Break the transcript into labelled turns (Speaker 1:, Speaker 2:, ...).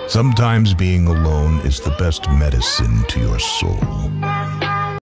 Speaker 1: Sometimes being alone is the best medicine to your soul.